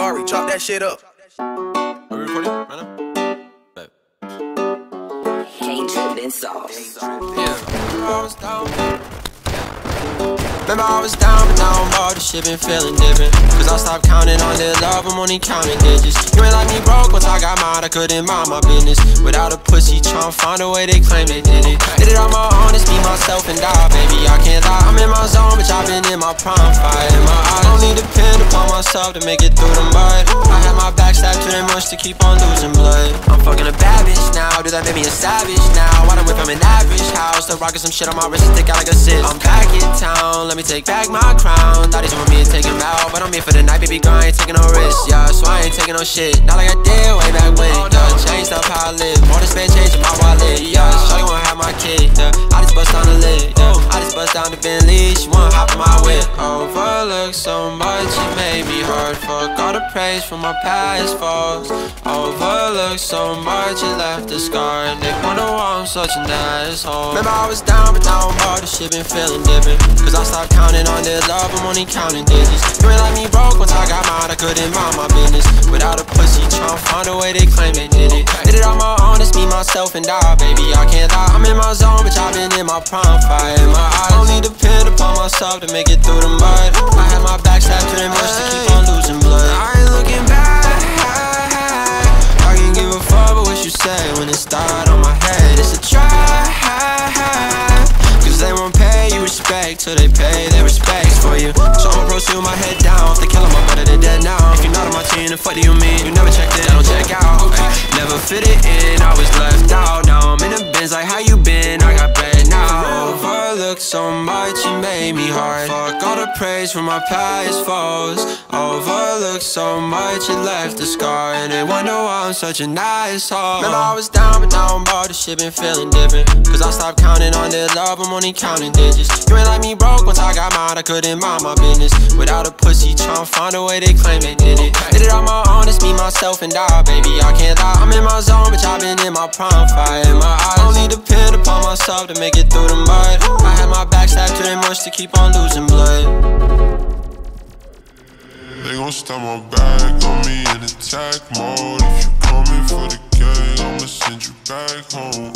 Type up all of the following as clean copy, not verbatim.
Gary, chop that shit up. Are we recording right now? Bet. K-Driven sauce. Remember I was down, but now I'm all this shit been feeling different. Cause I stopped counting on their love, I'm only counting digits. You ain't like me broke, once I got mine, I couldn't mind my business. Without a pussy, tryna find a way they claim they did it. Did it on my own, it's me, myself, and I, baby, I can't lie. I'm in my zone, bitch, I've been in my prime, fire in my eyes. Only depend upon myself to make it through the mud. I had my back stabbed too much to keep on losing blood. I'm fucking a bad bitch now, dude, that made me a savage now. I done went from an average house to rocking some shit on my wrist and stick out like a cyst. I'm back in town, let me take back my crown. Thought he's want me to take him out, but I'm here for the night, baby girl, I ain't taking no risks, yeah. So I ain't taking no shit, not like I did way back when, yeah. Changed up how I live, more than spend change in my wallet, yeah. Shawty wanna have my kid, yeah. I just bust down the lid, yeah. I just bust down the Bentley, she wanna hop in my whip. Overlooked so much, it made me hurt. Fuck all the praise from my past faults. Overlooked so much, it left a scar, and they wonder why I'm such an asshole. Remember I was down, but now I'm all this shit been feeling different. Cause I stopped counting on their love, I'm only counting digits. You ain't like me broke, once I got mine, I couldn't mind my business. Without a pussy, tryna find a way they claim they did it. Did it on my own, it's me, myself, and I, baby, I can't lie. I'm in my zone, bitch, I've been in my prime, fire in my eyes. Only depend upon myself to make it through the mud. I had my back stabbed too much to keep on losing blood. I ain't looking back, I can give a fuck about what you say when it started on my head. It's a try, cause they won't pay you respect till they pay their respects for you. So I'ma proceed with my head down. If they kill 'em, I'm better than dead now. If you're not on my team, then fuck do you mean? You never checked it, I don't check out. Never fit it in, I was left out. Now I'm in the bins like how you been, I got bread now. Overlooked so much, it made me hard. Fuck all the praise from my past foes. Overlooked so much, it left a scar, and they wonder why I'm such an asshole. Remember I was down, but now I'm all this shit been feeling different. Cause I stopped counting on their love, I'm only counting digits. You ain't like me broke, once I got mine, I couldn't mind my business. Without a pussy, tryna find a way they claim they did it. Did it on my own, it's me, myself, and I, baby, I can't lie. I'm in my zone, bitch, I've been in my prime, fire in my eyes. Only depend upon myself to make it through the mud. I had my back stabbed too much to keep on losing blood. They gon' stab my back on me in attack mode. If you coming for the gang, I'ma send you back home.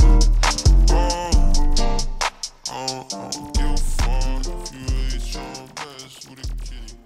I don't give a fuck if you really tryna mess with a kitty.